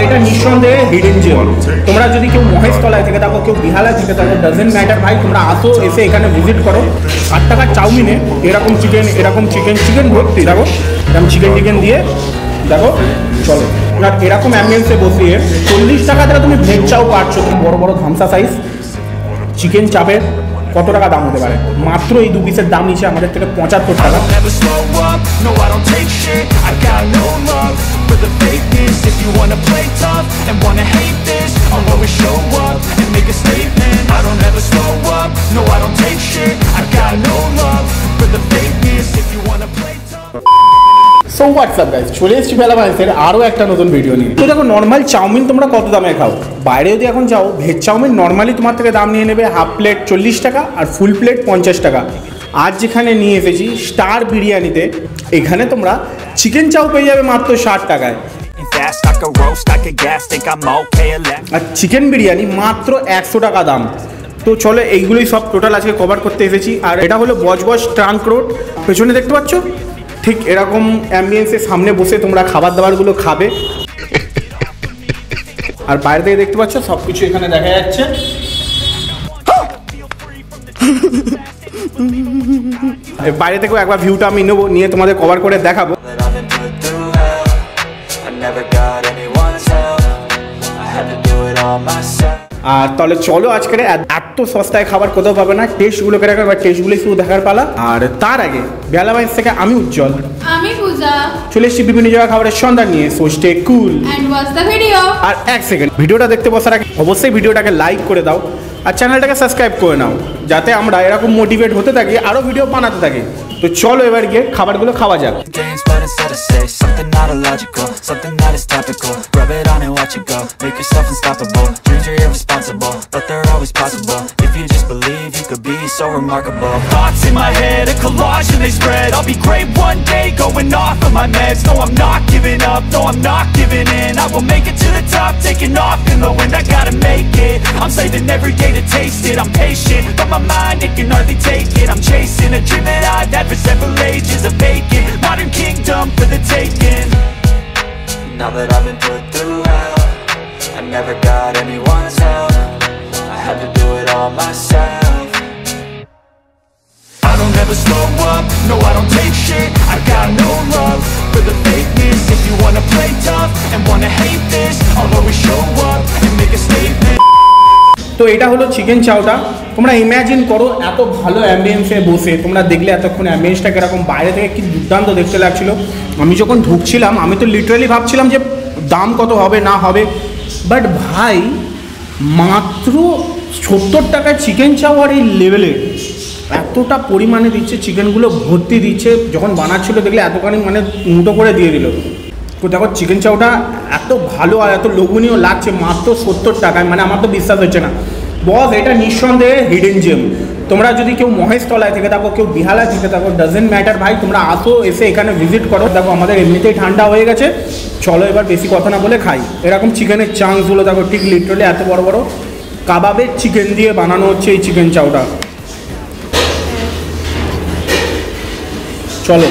এটা নিঃসন্দেহে hidden gem. তোমরা যদি কেউ মহেশতলায় থেকে থাকো, কেউ বিহালায় থেকে থাকো, ডাজেন্ট ম্যাটার ভাই, তোমরা আসো, এসে এখানে ভিজিট করো। 8 টাকার চাউমিনে এরকম চিকেন ভর্তি, দেখো এরকম চিকেন দিয়ে, দেখো চলো। আর এরকম অ্যাম্বিয়েন্সে বসিয়ে 40 টাকা থেকে তুমি ভেজ চাও পাচ্ছ, তুমি বড় বড় ধামসা সাইজ চিকেন চাপের কত টাকা দাম হতে পারে? মাত্র এই 2 পিসের দাম নিচে আমাদের থেকে 75 টাকা। সো হোয়াটসঅ্যাপ গাইস, চলে এসেছি বেলা বাইসের আরও একটা নতুন ভিডিও নিয়ে। তো দেখো, নর্মাল চাউমিন তোমরা কত দামে খাও? বাইরে যদি এখন যাও, ভেজ চাউমিন নর্মালি তোমার থেকে দাম নিয়ে নেবে হাফ প্লেট 40 টাকা আর ফুল প্লেট 50 টাকা। আজ যেখানে নিয়ে এসেছি স্টার বিরিয়ানিতে, এখানে তোমরা চিকেন চাউ পেয়ে যাবে মাত্র 60 টাকায়, আর চিকেন বিরিয়ানি মাত্র 100 টাকা দাম। তো চলো এইগুলোই সব টোটাল আজকে কভার করতে এসেছি। আর এটা হলো বজবজ ট্রাঙ্ক রোড, পেছনে দেখতে পাচ্ছ, ঠিক এরকম অ্যাম্বিয়েন্সের সামনে বসে তোমরা খাবার দাবারগুলো খাবে। আর বাইরে থেকে দেখতে পাচ্ছ সব কিছু এখানে দেখা যাচ্ছে। বাইরে থেকেও একবার ভিউটা আমি নেবো, নিয়ে তোমাদের কভার করে দেখাবো। আর তাহলে চলো, আজকের এত সস্তায় খাবার কোথাও পাবে না, টেস্টগুলোকে রাখা, টেস্টগুলোই শুধু দেখার পালা। আর তার আগে বেহালা বাইস থেকে আমি উজ্জ্বল, আমি পূজা, চলে এসেছি বিভিন্ন জায়গায় খাবারের সন্ধান নিয়ে। So stay cool and watch the video. আর এক সেকেন্ড, ভিডিওটা দেখতে বসার আগে অবশ্যই ভিডিওটাকে লাইক করে দাও আর চ্যানেলটাকে সাবস্ক্রাইব করে নাও, যাতে আমরা এরকম মোটিভেট হতে থাকি, আরও ভিডিও বানাতে থাকি। তো চলো এবার গিয়ে খাবারগুলো খাওয়া যাক। Something that is topical, rub it on and watch it go. Make yourself unstoppable. Dreams are irresponsible, but they're always possible. If you just believe, you could be so remarkable. Thoughts in my head, a collage and they spread. I'll be great one day, going off of my meds. No, I'm not giving up, no, I'm not giving in. I will make it to the top, taking off in the wind. I gotta make it, I'm saving every day to taste it. I'm patient, but my mind, it can hardly take it. I'm chasing a dream that I've had for several ages. A vacant, modern kingdom for the taking. Now that I've been put through hell, I never got anyone's help. I had to do it all myself. I don't ever slow up, no I don't take shit. I got no love for the fakeness. If you wanna play tough and wanna hate this, I'll always show up and make a statement. তো এটা হলো chicken চাউটা। তোমরা imagine করো, এত ভালো অ্যাম্বিয়েন্সে বসে তোমরা দেখলে এতক্ষণ অ্যাম্বিয়েন্সটা কীরকম, বাইরে থেকে কি দুর্দান্ত দেখতে লাগছিল। আমি যখন ঢুকছিলাম আমি তো লিটারালি ভাবছিলাম যে দাম কত হবে না হবে, বাট ভাই মাত্র 70 টাকায় চিকেন চাউ, আর এই লেভেলে এতটা পরিমাণে দিচ্ছে, চিকেনগুলো ভর্তি দিচ্ছে। যখন বানাচ্ছিলো দেখলে এতখানি মানে মুটো করে দিয়ে দিল। তো দেখো চিকেন চাউটা এত ভালো আর এত লোভনীয় লাগছে মাত্র 70 টাকায়, মানে আমার তো বিশ্বাস হচ্ছে না বস। এটা নিঃসন্দেহে হিডেন জেম। তোমরা যদি কেউ মহেশতলায় থেকে থাকো, কেউ বিহালায় থেকে থাকো, ডাজেন্ট ম্যাটার ভাই, তোমরা আসো, এসে এখানে ভিজিট করো। দেখো আমাদের এমনিতেই ঠান্ডা হয়ে গেছে, চলো এবার বেশি কথা না বলে খাই। এরকম চিকেনের চাংসগুলো দেখো, ঠিক লিটারালি এত বড় বড় কাবাবের চিকেন দিয়ে বানানো হচ্ছে এই চিকেন চাউটা। চলো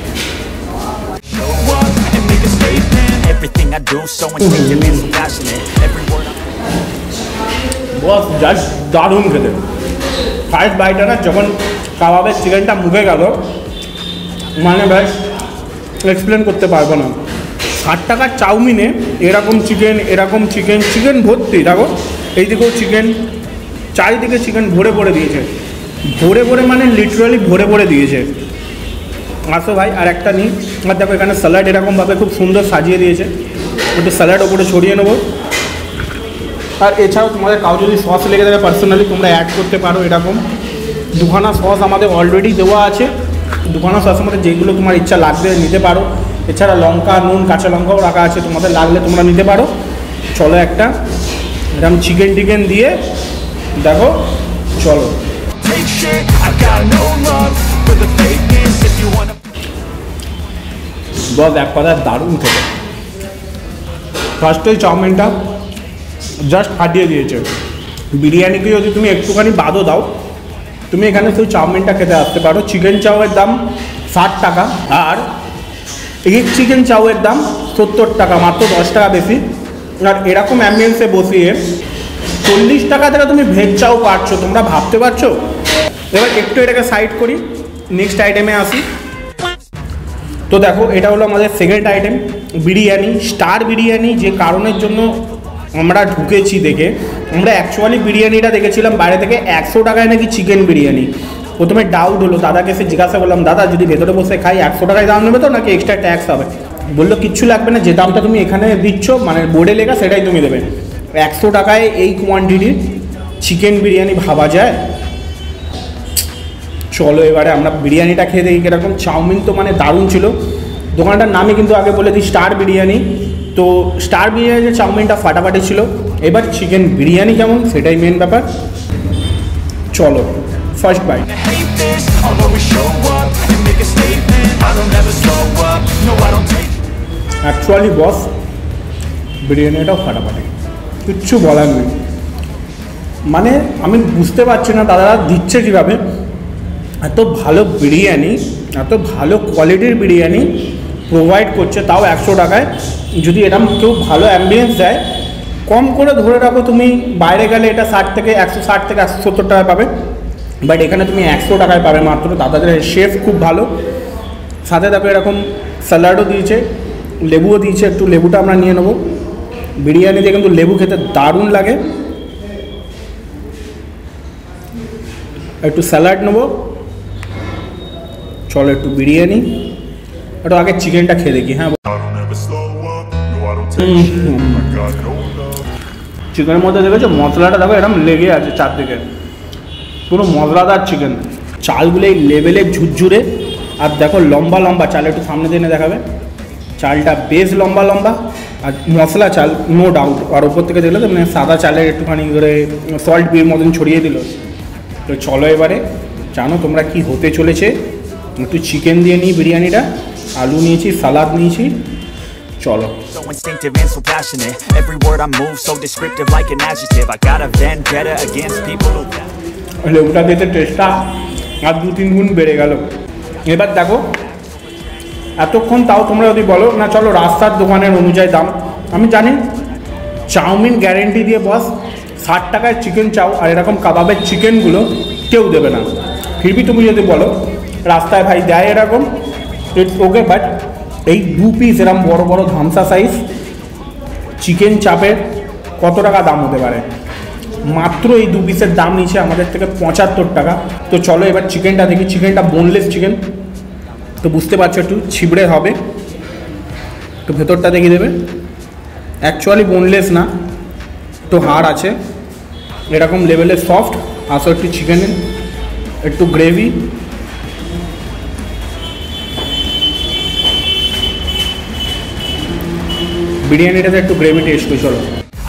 বস, জাস্ট দারুণ খেতে। ফার্স্ট বাইটা না, যখন কাবাবের চিকেনটা মুখে গেল, মানে ভাই এক্সপ্লেন করতে পারবো না। 60 টাকার চাউমিনে এরকম চিকেন ভর্তি। দেখো এইদিকেও চিকেন, চারিদিকে চিকেন ভরে ভরে দিয়েছে, ভরে ভরে মানে লিটারালি ভরে ভরে দিয়েছে। আসো ভাই আর একটা নিই। আর দেখো এখানে স্যালাড এরকমভাবে খুব সুন্দর সাজিয়ে দিয়েছে, একটু স্যালাড ওপরে ছড়িয়ে নেবো। আর এছাড়াও তোমাদের কাউ যদি সস লেগে থাকে পার্সোনালি তোমরা অ্যাড করতে পারো। এরকম দুখানা সস আমাদের অলরেডি দেওয়া আছে, দুখানা সসের মধ্যে যেগুলো তোমার ইচ্ছা লাগবে নিতে পারো। এছাড়া লঙ্কা, নুন, কাঁচা লঙ্কাও রাখা আছে, তোমাদের লাগলে তোমরা নিতে পারো। চলো একটা এরকম চিকেন দিয়ে দেখো, চলো। বস এক কথা দারুণ খেতে। ফার্স্টে চাউমিনটা জাস্ট ফাটিয়ে দিয়েছে। বিরিয়ানিকে যদি তুমি একটুখানি বাদও দাও, তুমি এখানে শুধু চাউমিনটা খেতে আসতে পারো। চিকেন চাউয়ের দাম 60 টাকা, আর এগ চিকেন চাউয়ের দাম 70 টাকা, মাত্র 10 টাকা বেশি। আর এরকম অ্যাম্বিয়েন্সে বসিয়ে 40 টাকা থেকে তুমি ভেজ চাও পাচ্ছ, তোমরা ভাবতে পারছো? এবার একটু এটাকে সাইড করি, নেক্সট আইটেমে আসি। তো দেখো এটা হলো আমাদের second item, biryani, star biryani. যে কারণের জন্য আমরা ঢুকেছি দেখে, আমরা অ্যাকচুয়ালি বিরিয়ানিটা দেখেছিলাম বাইরে থেকে 100 টাকায় নাকি চিকেন বিরিয়ানি। প্রথমে ডাউট হলো, দাদাকে এসে জিজ্ঞাসা করলাম, দাদা যদি ভেতরে বসে খাই 100 টাকায় দাম নেবে তো নাকি এক্সট্রা ট্যাক্স হবে? বললো কিচ্ছু লাগবে না, যে দামটা তুমি এখানে দিচ্ছ মানে বোর্ডে লেখা সেটাই তুমি দেবে। 100 টাকায় এই কোয়ান্টিটির চিকেন বিরিয়ানি ভাবা যায়? চলো এবারে আমরা বিরিয়ানিটা খেয়ে দেখি কীরকম। চাউমিন তো মানে দারুণ ছিল। দোকানটার নামে কিন্তু আগে বলে দিই স্টার বিরিয়ানি। তো স্টার বিরিয়ানির চাউমিনটা ফাটাফাটি ছিল। এবার চিকেন বিরিয়ানি কেমন সেটাই মেন ব্যাপার। চলো ফার্স্ট বাইট। অ্যাকচুয়ালি বস বিরিয়ানিটাও ফাটাফাটি, কিচ্ছু বলার নেই। মানে আমি বুঝতে পারছি না দাদারা দিচ্ছে কীভাবে এত ভালো বিরিয়ানি, এত ভালো কোয়ালিটির বিরিয়ানি প্রোভাইড করছে, তাও 100 টাকায়। যদি এরকম কেউ ভালো অ্যাম্বিয়েন্স দেয়, কম করে ধরে রাখো তুমি বাইরে গেলে এটা 160 থেকে 170 টাকায় পাবে, বাট এখানে তুমি 100 টাকায় পাবে মাত্র। দাদাদের শেফ খুব ভালো। সাথে দেখো এরকম স্যালাডও দিয়েছে, লেবুও দিয়েছে, একটু লেবুটা আমরা নিয়ে নেবো। বিরিয়ানিতে কিন্তু লেবু খেতে দারুণ লাগে। একটু স্যালাড নেবো। চলো একটু বিরিয়ানি, একটু আগে চিকেনটা খেয়ে দেখি। হ্যাঁ, চিকেনের মধ্যে দেখেছো মশলাটা দেখো এরকম লেগে আছে চারদিকে, পুরো মশলাদার চিকেন। চালগুলো এই লেভেলে ঝুরঝুরে, আর দেখো লম্বা লম্বা চাল, একটু সামনে দিয়ে দেখাবে। চালটা বেশ লম্বা লম্বা, আর মশলা চাল নো ডাউট। আর ওপর থেকে দেখলে তো মানে সাদা চালের একটুখানি করে সল্ট বিয়ের মতন ছড়িয়ে দিল। তো চলো এবারে জানো তোমরা কি হতে চলেছে। একটু চিকেন দিয়ে নিই বিরিয়ানিটা, আলু নিয়েছি, সালাদ নিয়েছি। চলো। So instinctive and so passionate. Every word I move so descriptive like an adjective. I got a vendetta against people who লেবুটা দিতে টেস্টটা আর 2-3 গুণ বেড়ে গেল। এবার দেখো এতক্ষণ তাও তোমরা যদি বলো না চলো রাস্তার দোকানের অনুযায়ী দাম, আমি জানি চাউমিন গ্যারেন্টি দিয়ে বস 60 টাকায় চিকেন চাও, আর এরকম কাবাবের চিকেনগুলো কেউ দেবে না। ফিরবি তুমি যদি বলো রাস্তায় ভাই দেয় এরকম, ইটস ওকে। বাট এই 2 পিস এরকম বড় বড় ধামসা সাইজ চিকেন চাপের কত টাকা দাম হতে পারে? মাত্র এই 2 পিসের দাম নিচ্ছে আমাদের থেকে 75 টাকা। তো চলো এবার চিকেনটা দেখি। চিকেনটা বোনলেস চিকেন, তো বুঝতে পারছো একটু ছিবড়ে হবে। তো ভেতরটা দেখিয়ে দেবে, অ্যাকচুয়ালি বোনলেস না, তো হাড় আছে এরকম লেভেলে সফট। আসো একটু চিকেনের একটু গ্রেভি, বিরিয়ানিটাতে একটু গ্রেভি টেস্ট করি। চলো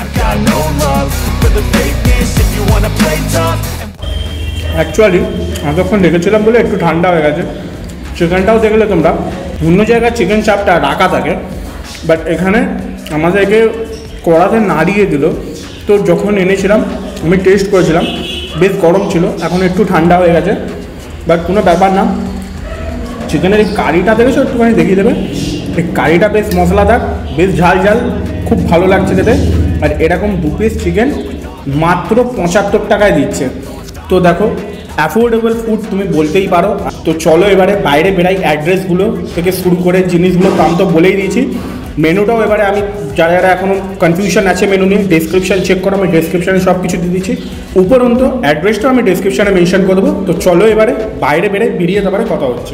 অ্যাকচুয়ালি এতক্ষণ দেখেছিলাম বলে একটু ঠান্ডা হয়ে গেছে। চিকেনটাও দেখলে তোমরা অন্য জায়গায় চিকেন চাপটা রাখা থাকে, বাট এখানে আমাদেরকে কড়াতে নাড়িয়ে দিল। তো যখন এনেছিলাম আমি টেস্ট করেছিলাম, বেশ গরম ছিল, এখন একটু ঠান্ডা হয়ে গেছে, বাট কোনো ব্যাপার না। চিকেনের এই কারিটা দেখেছো একটুখানি দেখিয়ে দেবে, এই কারিটা বেশ মশলাদার, বেশ ঝাল ঝাল, খুব ভালো লাগছে খেতে। আর এরকম 2 পিস চিকেন মাত্র 75 টাকায় দিচ্ছে। তো দেখো অ্যাফোর্ডেবল ফুড তুমি বলতেই পারো। তো চলো এবারে বাইরে বেরাই, অ্যাড্রেসগুলো থেকে শুরু করে জিনিসগুলো দাম তো বলেই দিয়েছি। মেনুটাও এবারে আমি যারা যারা এখনও কনফিউশন আছে মেনু নিয়ে, ডেসক্রিপশান চেক করো, আমি ডেসক্রিপশানে সব কিছু দিয়ে দিচ্ছি। উপরন্ত অ্যাড্রেসটাও আমি ডেসক্রিপশানে মেনশন করে দেবো। তো চলো এবারে বাইরে বেরে বেরিয়ে তারপরে কথা হচ্ছে।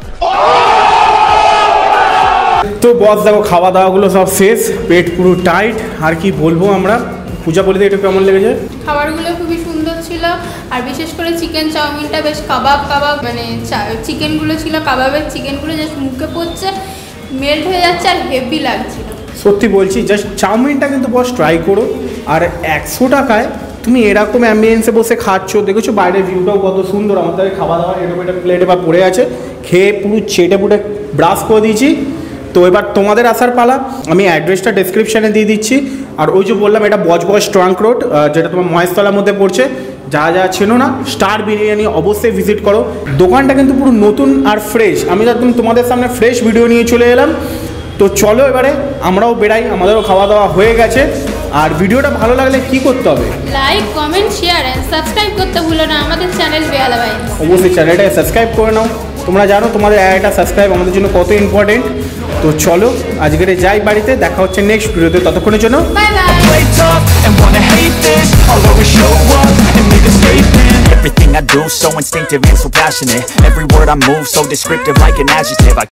তো বস দেখো খাওয়া দাওয়াগুলো সব শেষ, পেট পুরো টাইট, আর কি বলবো আমরা। পূজা বলে এটা কেমন লেগেছে? খাবারগুলো খুবই সুন্দর ছিল, আর বিশেষ করে চিকেন চাউমিনটা বেশ কাবাব মানে চিকেনগুলো ছিল, কাবাবের চিকেনগুলো জাস্ট মুখে পড়ছে, মেল্ট হয়ে যাচ্ছে, আর হেভি লাগছিল। সত্যি বলছি, জাস্ট চাউমিনটা কিন্তু বস ট্রাই করো। আর 100 টাকায় তুমি এরকম অ্যাম্বিয়েন্সে বসে খাচ্ছ, দেখেছো বাইরের ভিউটাও কত সুন্দর। আমাদের খাওয়া দাওয়া এরকম একটা প্লেটে বা পড়ে আছে, খেয়ে পুরো চেটে পুটে ব্রাশ করে দিয়েছি। তো এবার তোমাদের আসার পালা। আমি অ্যাড্রেসটা ডেসক্রিপশানে দিয়ে দিচ্ছি। আর ওই যে বললাম এটা বজবজ ট্রাঙ্ক রোড, যেটা তোমার মহেশতলার মধ্যে পড়ছে। যা যা চেনো না স্টার বিরিয়ানি অবশ্যই ভিজিট করো। দোকানটা কিন্তু পুরো নতুন আর ফ্রেশ। আমি একদম তোমাদের সামনে ফ্রেশ ভিডিও নিয়ে চলে এলাম। তো চলো এবারে আমরাও বেরাই, আমাদেরও খাওয়া দাওয়া হয়ে গেছে। আর ভিডিওটা ভালো লাগলে কি করতে হবে? Like, comment, share and subscribe করতে ভুলো না আমাদের চ্যানেল বেহালা ভাইবস। অবশ্যই চ্যানেলটাকে সাবস্ক্রাইব করে নাও। তোমরা জানো তোমাদের একটা সাবস্ক্রাইব আমাদের জন্য কত ইম্পর্টেন্ট। তো চলো আজকের যাই বাড়িতে, দেখা হচ্ছে নেক্সট ভিডিওতে, ততক্ষণের জন্য bye bye. Play tough and wanna hate this, I'll always show up and make a statement. Everything I do so instinctive and so passionate. Every word I move so descriptive like an adjective.